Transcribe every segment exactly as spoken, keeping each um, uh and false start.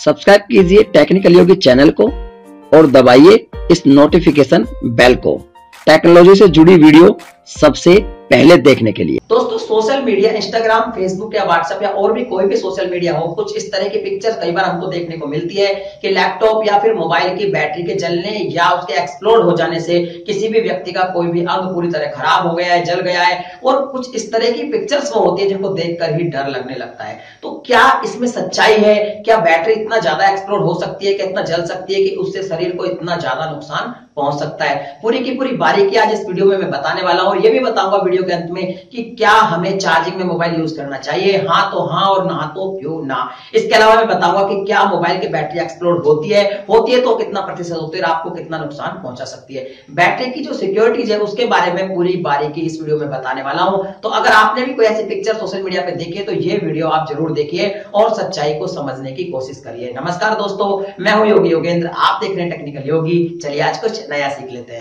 Subscribe कीजिए technical योगी channel को और दबाइए इस नोटिफिकेशन बेल को टेक्नोलॉजी से जुड़ी वीडियो सबसे पहले देखने के लिए। दोस्तों, सोशल मीडिया, इंस्टाग्राम, फेसबुक या व्हाट्सएप या और भी कोई भी सोशल मीडिया हो, कुछ इस तरह की पिक्चर्स कई बार हमको देखने को मिलती है कि लैपटॉप या फिर मोबाइल की बैटरी के जलने या उसके एक्सप्लोड हो जाने से किसी भी व्यक्ति का कोई भी अंग पूरी तरह खराब हो गया है, जल गया है, और कुछ इस तरह की पिक्चर्स वो होती है जिनको देखकर ही डर लगने लगता है। तो क्या इसमें सच्चाई है? क्या बैटरी इतना ज्यादा एक्सप्लोड हो सकती है कि इतना जल सकती है कि उससे शरीर को इतना ज्यादा नुकसान पहुंच सकता है? पूरी की पूरी बारीकी आज इस वीडियो में मैं बताने वाला हूं और ये भी बताऊंगा वीडियो के अंत में कि क्या हमें चार्जिंग में मोबाइल यूज करना चाहिए, हाँ तो हाँ और ना तो क्यों ना। इसके अलावा मैं बताऊंगा कि क्या मोबाइल की बैटरी एक्सप्लोड होती है होती है तो कितना प्रतिशत होती है, आपको कितना नुकसान पहुंचा सकती है। बैटरी की जो सिक्योरिटीज है उसके बारे में पूरी बारीकी इस वीडियो में बताने वाला हूं। तो अगर आपने भी कोई ऐसी पिक्चर सोशल मीडिया पे देखी है तो ये वीडियो आप जरूर देखिए और सच्चाई को समझने की कोशिश करिए। नमस्कार दोस्तों, मैं हूं योगी योगेंद्र, आप देख रहे हैं टेक्निकल योगी। चलिए आज कुछ नया सीख लेते हैं।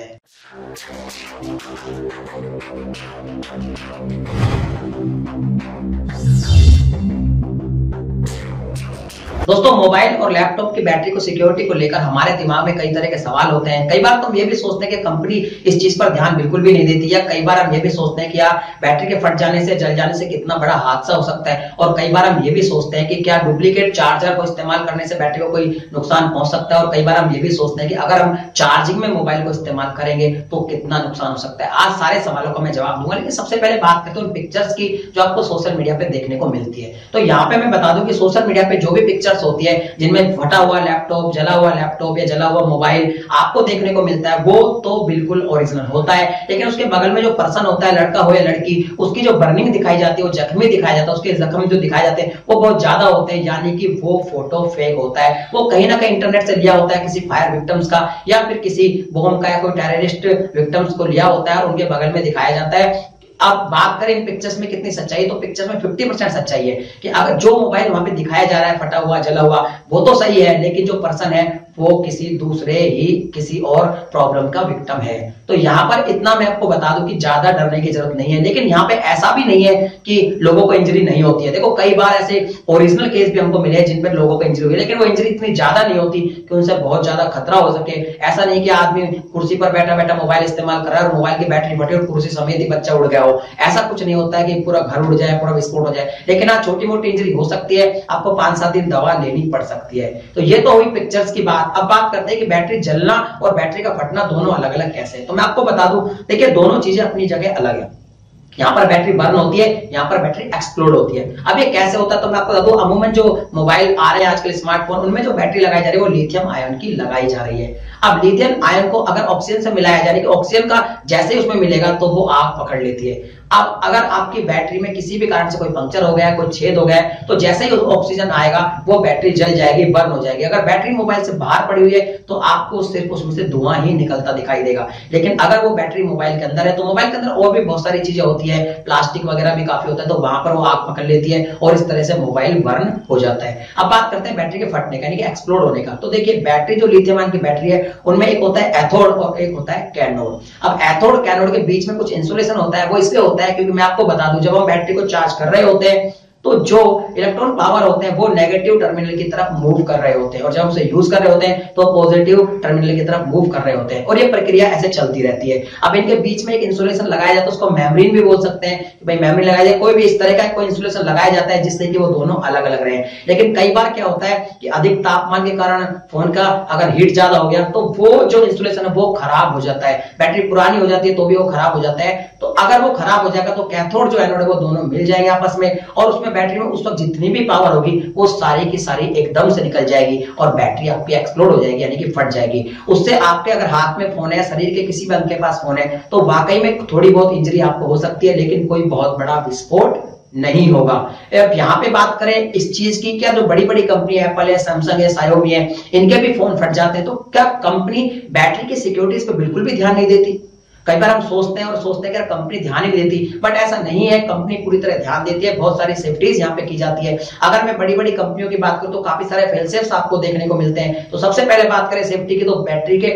दोस्तों, मोबाइल और लैपटॉप की बैटरी को सिक्योरिटी को लेकर हमारे दिमाग में कई तरह के सवाल होते हैं। कई बार तो हम ये भी सोचते हैं कि कंपनी इस चीज पर ध्यान बिल्कुल भी नहीं देती, या कई बार हम ये भी सोचते हैं कि यार बैटरी के फट जाने से, जल जाने से कितना बड़ा हादसा हो सकता है। और कई बार हम ये भी सोचते हैं कि क्या डुप्लीकेट चार्जर को इस्तेमाल करने से बैटरी को कोई नुकसान पहुंच सकता है। और कई बार हम ये भी सोचते हैं कि अगर हम चार्जिंग में मोबाइल को इस्तेमाल करेंगे तो कितना नुकसान हो सकता है। आज सारे सवालों का मैं जवाब दूंगा, लेकिन सबसे पहले बात करते हैं पिक्चर्स की जो आपको सोशल मीडिया पे देखने को मिलती है। तो यहाँ पे मैं बता दूं कि सोशल मीडिया पे जो भी पिक्चर्स होती है जिनमें फटा हुआ लैपटॉप, जला हुआ लैपटॉप या जला हुआ मोबाइल आपको देखने को मिलता है, वो तो बिल्कुल ओरिजिनल होता है। लेकिन उसके बगल में जो पर्सन होता है, लड़का हो या लड़की, उसकी जो बर्निंग दिखाई जाती है, वो जख्मी दिखाया जाता है, उसके जख्म जो दिखाए जाते हैं वो बहुत ज्यादा होते हैं, यानी कि वो फोटो फेक होता है। वो कहीं ना कहीं इंटरनेट से लिया होता है, किसी फायर विक्टिम्स का या फिर किसी बॉम्ब का या कोई टेररिस्ट विक्टिम्स को लिया होता है और उनके बगल में दिखाया जाता है। अब बात करें इन पिक्चर्स में कितनी सच्चाई, तो पिक्चर्स में पचास परसेंट सच्चाई है कि अगर जो मोबाइल वहां पे दिखाया जा रहा है फटा हुआ, जला हुआ, वो तो सही है, लेकिन जो पर्सन है वो किसी दूसरे ही किसी और प्रॉब्लम का विक्टिम है। तो यहाँ पर इतना मैं आपको बता दूं कि ज्यादा डरने की जरूरत नहीं है। लेकिन यहाँ पे ऐसा भी नहीं है कि लोगों को इंजरी नहीं होती है। देखो, कई बार ऐसे ओरिजिनल केस भी हमको मिले हैं जिन पर लोगों को इंजरी हुई है, लेकिन वो इंजरी इतनी ज्यादा नहीं होती कि उनसे बहुत ज्यादा खतरा हो सके। ऐसा नहीं कि आदमी कुर्सी पर बैठा बैठा मोबाइल इस्तेमाल कर रहा है और मोबाइल की बैटरी फटे और कुर्सी समेत ही बच्चा उड़ गया हो। ऐसा कुछ नहीं होता है कि पूरा घर उड़ जाए, पूरा विस्फोट हो जाए। लेकिन हाँ, छोटी मोटी इंजरी हो सकती है, आपको पांच सात दिन दवा लेनी पड़ सकती है। तो ये तो हुई पिक्चर्स की बात। अब बात करते हैं कि बैटरी जलना और बैटरी का फटना दोनों अलग अलग कैसे है। तो मैं आपको बता दूं, देखिए दोनों चीजें अपनी जगह अलग है। यहाँ पर बैटरी बर्न होती है, यहाँ पर बैटरी एक्सप्लोड होती है। अब ये कैसे होता है तो मैं आपको बता दूं, अमूमन जो मोबाइल आ रहे हैं आजकल स्मार्टफोन, उनमें जो बैटरी लगाई जा रही है वो लिथियम आयन की लगाई जा रही है। अब लिथियम आयन को अगर ऑक्सीजन से मिलाया जाए कि ऑक्सीजन का जैसे ही उसमें मिलेगा तो वो आग पकड़ लेती है। अब अगर आपकी बैटरी में किसी भी कारण से कोई पंक्चर हो गया, कोई छेद हो गया, तो जैसे ही ऑक्सीजन आएगा वो बैटरी जल जाएगी, बर्न हो जाएगी। अगर बैटरी मोबाइल से बाहर पड़ी हुई है तो आपको सिर्फ उसमें से धुआं ही निकलता दिखाई देगा। लेकिन अगर वो बैटरी मोबाइल के अंदर है तो मोबाइल के अंदर और भी बहुत सारी चीजें होती है, प्लास्टिक वगैरह भी काफी होता है, तो वहां पर वो आग पकड़ लेती है और इस तरह से मोबाइल बर्न हो जाता है। अब बात करते हैं बैटरी के फटने का, यानी कि एक्सप्लोड होने का। तो देखिए, बैटरी जो लिथियम आयन की बैटरी है उनमें एक होता है एथोड और एक होता है कैथोड। अब एथोड कैथोड के बीच में कुछ इंसुलेशन होता है। वो इसलिए होता है क्योंकि मैं आपको बता दूं, जब हम बैटरी को चार्ज कर रहे होते हैं तो जो इलेक्ट्रॉन पावर होते हैं वो नेगेटिव टर्मिनल की तरफ मूव कर रहे होते हैं, और जब उसे यूज कर रहे होते हैं तो पॉजिटिव टर्मिनल की तरफ मूव कर रहे होते हैं, और ये प्रक्रिया ऐसे चलती रहती है। अब इनके बीच में एक इंसुलेशन लगाया जाता है, उसको मेम्ब्रेन भी बोल सकते हैं कि भाई मेम्ब्रेन लगाया जाए, कोई भी इस तरह का कोई इंसुलेशन लगाया जाता है जिससे कि वो दोनों अलग अलग रहे। लेकिन कई बार क्या होता है कि अधिक तापमान के कारण फोन का अगर हीट ज्यादा हो गया तो वो जो इंसुलेशन है वो खराब हो जाता है, बैटरी पुरानी हो जाती है तो भी वो खराब हो जाता है। तो अगर वो खराब हो जाएगा तो कैथोड जो एनोड है वो दोनों मिल जाएंगे आपस में, और उसमें बैटरी में उस वक्त जितनी भी पावर होगी वो सारी की सारी एकदम से निकल जाएगी और बैटरी आपकी एक्सप्लोड हो जाएगी, यानी कि फट जाएगी। उससे आपके अगर हाथ में फोन है, शरीर के किसी भी अंग के पास फोन है, तो वाकई में थोड़ी बहुत इंजरी आपको हो सकती है, लेकिन कोई बहुत बड़ा विस्फोट नहीं होगा। अब यहाँ पे बात करें इस चीज की, क्या जो बड़ी बड़ी कंपनी एप्पल है, सैमसंग है, शाओमी है, इनके भी फोन फट जाते हैं, तो क्या कंपनी बैटरी की सिक्योरिटी पे बिल्कुल भी ध्यान नहीं देती? कई बार हम सोचते हैं और सोचते हैं कि कंपनी ध्यान ही देती, बट ऐसा नहीं है। कंपनी पूरी तरह ध्यान देती है, बहुत सारी सेफ्टीज यहाँ पे की जाती है। अगर मैं बड़ी बड़ी कंपनियों की बात करूं तो काफी सारे फेल सेफ्स आपको देखने को मिलते हैं। तो सबसे पहले बात करें सेफ्टी की, तो बैटरी के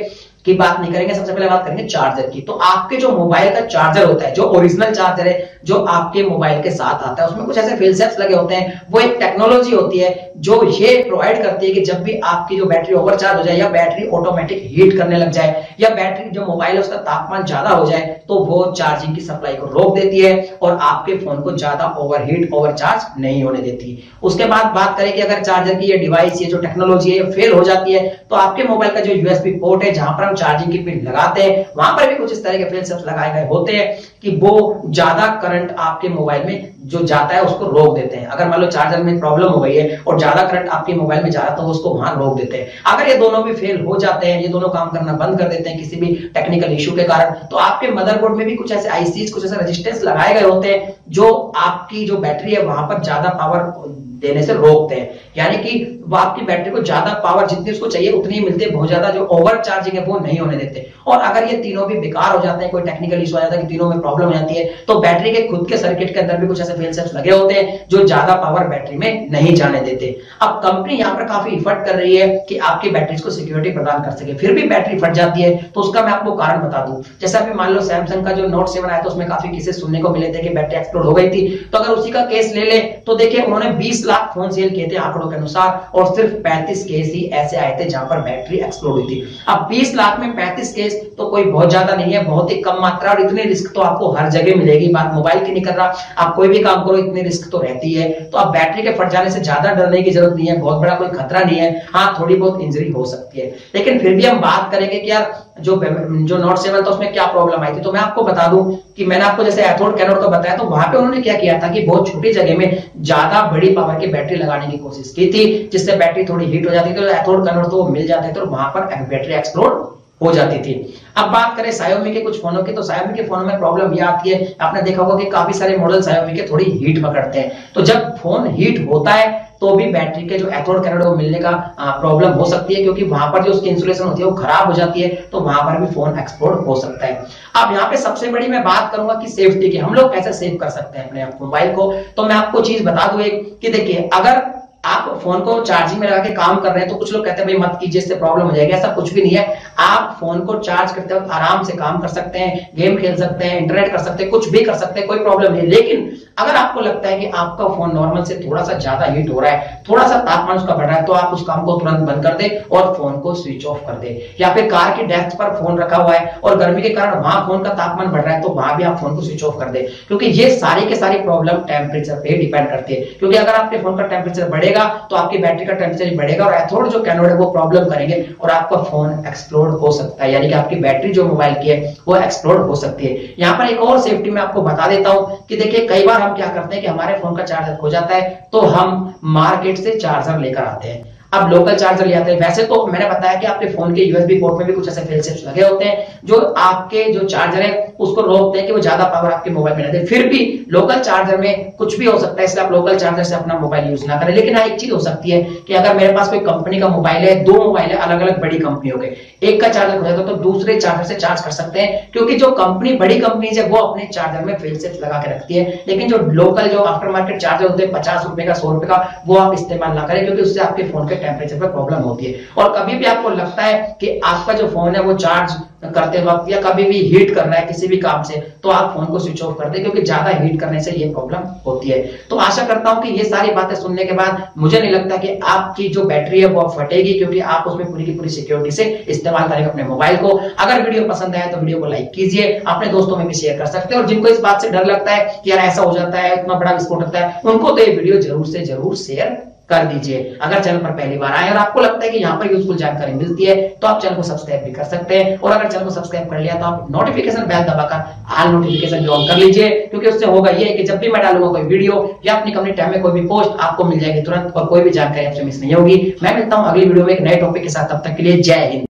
की बात नहीं करेंगे, सबसे पहले बात करेंगे चार्जर की। तो आपके जो मोबाइल का चार्जर होता है, जो ओरिजिनल चार्जर है जो आपके मोबाइल के साथ आता है, उसमें कुछ ऐसे फेल सेफ्स लगे होते हैं। वो एक टेक्नोलॉजी होती है जो ये प्रोवाइड करती है कि जब भी आपकी जो बैटरी ओवरचार्ज हो जाए या बैटरी ऑटोमेटिक हीट करने लग जाए या बैटरी जो मोबाइल है उसका तापमान ज्यादा हो जाए, तो वो चार्जिंग की सप्लाई को रोक देती है और आपके फोन को ज्यादा ओवरहीट ओवरचार्ज नहीं होने देती। उसके बाद बात करें कि अगर चार्जर की ये डिवाइस, ये जो टेक्नोलॉजी है फेल हो जाती है, तो आपके मोबाइल का जो यूएसबी पोर्ट है जहां पर हम चार्जिंग की पिन लगाते हैं, वहां पर भी कुछ इस तरह के फेल सेफ्स लगाए गए होते हैं कि वो ज्यादा करंट आपके मोबाइल में जो जाता है उसको रोक देते हैं। अगर मान लो चार्जर में प्रॉब्लम हो गई है और ज्यादा करंट आपके मोबाइल में जा रहा है तो उसको वहां रोक देते हैं। अगर ये दोनों भी फेल हो जाते हैं, ये दोनों काम करना बंद कर देते हैं किसी भी टेक्निकल इश्यू के कारण, तो आपके मदरबोर्ड में भी कुछ ऐसे आईसीज, कुछ ऐसे रेजिस्टेंस लगाए गए होते हैं जो आपकी जो बैटरी है वहां पर ज्यादा पावर देने से रोकते हैं। यानी कि वो आपकी बैटरी को ज्यादा पावर जितनी उसको चाहिए उतनी ही मिलती है, बहुत ज्यादा जो ओवर चार्जिंग है वो नहीं होने देते। और अगर ये तीनों भी बेकार हो जाते हैं, कोई टेक्निकल इशू आ जाता है कि तीनों में प्रॉब्लम हो जाती है, तो बैटरी के खुद के सर्किट के अंदर भी कुछ ऐसे फेल सेफ्स लगे होते हैं जो ज्यादा पावर बैटरी में नहीं जाने देते। अब कंपनी यहाँ पर काफी इफर्ट कर रही है कि आपकी बैटरी को सिक्योरिटी प्रदान कर सके, फिर भी बैटरी फट जाती है, तो उसका मैं आपको कारण बता दूं। जैसे अभी मान लो सैमसंग का जो नोट सेवन आया था उसमें काफी केसेस सुनने को मिले थे कि बैटरी एक्सप्लोड हो गई थी। तो अगर उसी का केस ले ले तो देखिए उन्होंने बीस लाख फोन सेल किए थे आंकड़ों के अनुसार, और सिर्फ पैंतीस केस ही ऐसे आए थे जहां पर बैटरी एक्सप्लोड हुई थी। अब बीस लाख में पैंतीस केस तो कोई बहुत ज्यादा नहीं है, बहुत ही कम मात्रा, और इतनी रिस्क तो आपको हर जगह मिलेगी। बात मोबाइल की नहीं कर रहा, आप कोई भी काम करो इतनी रिस्क तो रहती है। तो अब बैटरी के फट जाने से ज्यादा डरने की जरूरत नहीं है, बहुत बड़ा कोई खतरा नहीं है। हाँ, थोड़ी बहुत इंजरी हो सकती है, लेकिन फिर भी हम बात करेंगे कि यार जो जो नोट सेवन था उसमें क्या प्रॉब्लम आई थी। तो मैं आपको बता दूं कि मैंने आपको जैसे एथोड कैनोड का बताया, तो वहां पे उन्होंने क्या किया था कि बहुत छोटी जगह में ज्यादा बड़ी पावर की बैटरी लगाने की कोशिश की थी, जिससे बैटरी थोड़ी हीट हो जाती थी, तो एथोड कैनोड तो मिल जाते थे और वहां पर बैटरी एक्सप्लोड हो जाती थी। अब बात करें Xiaomi के कुछ फोनों की, तो Xiaomi के फोनों में प्रॉब्लम ये आती है, आपने देखा होगा कि काफी सारे मॉडल Xiaomi के थोड़ी हीट पकड़ते हैं। तो जब फोन हीट होता है तो भी बैटरी के जो एथोड कैनोड वो मिलने का प्रॉब्लम हो सकती है, क्योंकि वहां पर जो उसकी इंसुलेशन होती है वो खराब हो जाती है, तो वहां पर भी फोन एक्सप्लोड हो सकता है। अब यहाँ पे सबसे बड़ी मैं बात करूंगा कि सेफ्टी की, हम लोग कैसे सेव कर सकते हैं अपने मोबाइल को। तो मैं आपको चीज बता दूं एक कि देखिए, अगर आप फोन को चार्जिंग में लगा के काम कर रहे हैं तो कुछ लोग कहते हैं भाई मत कीजिए, इससे प्रॉब्लम हो जाएगी। ऐसा कुछ भी नहीं है, आप फोन को चार्ज करते वक्त आराम से काम कर सकते हैं, गेम खेल सकते हैं, इंटरनेट कर सकते हैं, कुछ भी कर सकते हैं, कोई प्रॉब्लम नहीं। लेकिन अगर आपको लगता है कि आपका फोन नॉर्मल से थोड़ा सा ज्यादा हीट हो रहा है, थोड़ा सा तापमान उसका बढ़ रहा है, तो आप उस काम को तुरंत बंद कर दे और फोन को स्विच ऑफ कर दे। या फिर कार की डेस्क पर फोन रखा हुआ है और गर्मी के कारण वहां फोन का तापमान बढ़ रहा है, तो वहां भी आप फोन को स्विच ऑफ कर दे, क्योंकि ये सारी के सारी प्रॉब्लम टेम्परेचर पे डिपेंड करती है। क्योंकि अगर आपके फोन का टेम्परेचर बढ़ेगा तो आपकी बैटरी का टेम्परेचर बढ़ेगा और एथोड जो कैनोड है वो प्रॉब्लम करेंगे और आपका फोन एक्सप्लोड हो सकता है, यानी कि आपकी बैटरी जो मोबाइल की है वो एक्सप्लोड हो सकती है। यहाँ पर एक और सेफ्टी मैं आपको बता देता हूं कि देखिए, कई बार हम क्या करते हैं कि हमारे फोन का चार्जर खो जाता है तो हम मार्केट से चार्जर लेकर आते हैं। अब लोकल चार्जर ले आते हैं। वैसे तो मैंने बताया कि आपके फोन के यूएसबी पोर्ट में भी कुछ ऐसे फेल सेफ्स लगे होते हैं जो आपके जो चार्जर है उसको रोकते हैं कि वो ज्यादा पावर आपके मोबाइल में ना दे। फिर भी लोकल चार्जर में कुछ भी हो सकता है, इसलिए आप लोकल चार्जर से अपना मोबाइल यूज ना करें। लेकिन हाँ, एक चीज हो सकती है कि अगर मेरे पास कोई कंपनी का मोबाइल है, दो मोबाइल है अलग अलग बड़ी कंपनियों के, एक का चार्जर खो जाता है तो दूसरे चार्जर से चार्ज कर सकते हैं, क्योंकि जो कंपनी बड़ी कंपनी है वो अपने चार्जर में फेल सेफ्स लगा के रखती है। लेकिन जो लोकल जो आफ्टर मार्केट चार्जर होते हैं पचास रुपए का, सौ रुपए का, वो आप इस्तेमाल ना करें, क्योंकि उससे आपके फोन के टेम्परेचर पर प्रॉब्लम होती है। और कभी भी आपको लगता है कि आपका जो फोन है वो चार्ज करते वक्त या कभी भी हीट कर रहा है किसी भी काम से, तो आप फोन को स्विच ऑफ कर दें, क्योंकि ज्यादा हीट करने से ये प्रॉब्लम होती है। तो आशा करता हूं कि ये सारी बातें सुनने के बाद मुझे नहीं लगता कि आपकी जो बैटरी है वो फटेगी, क्योंकि आप उसमें पूरी की पूरी सिक्योरिटी से इस्तेमाल करेंगे अपने मोबाइल को। अगर वीडियो पसंद आया तो वीडियो को लाइक कीजिए, अपने दोस्तों में भी शेयर कर सकते हैं। और जिनको इस बात से डर लगता है कि यार ऐसा हो जाता है, इतना बड़ा विस्फोट होता है, उनको तो ये वीडियो जरूर से जरूर शेयर कर दीजिए। अगर चैनल पर पहली बार आए और आपको लगता है कि यहाँ पर यूजफुल जानकारी मिलती है तो आप चैनल को सब्सक्राइब भी कर सकते हैं। और अगर चैनल को सब्सक्राइब कर लिया तो आप नोटिफिकेशन बेल दबाकर ऑल नोटिफिकेशन भी ऑन कर लीजिए, क्योंकि उससे होगा ये कि जब भी मैं डालूंगा कोई वीडियो या अपनी कंपनी टाइम में कोई भी पोस्ट, आपको मिल जाएगी तुरंत और कोई भी जानकारी आपसे मिस नहीं होगी। मैं मिलता हूं अगली वीडियो में एक नए टॉपिक के साथ, तब तक के लिए जय हिंद।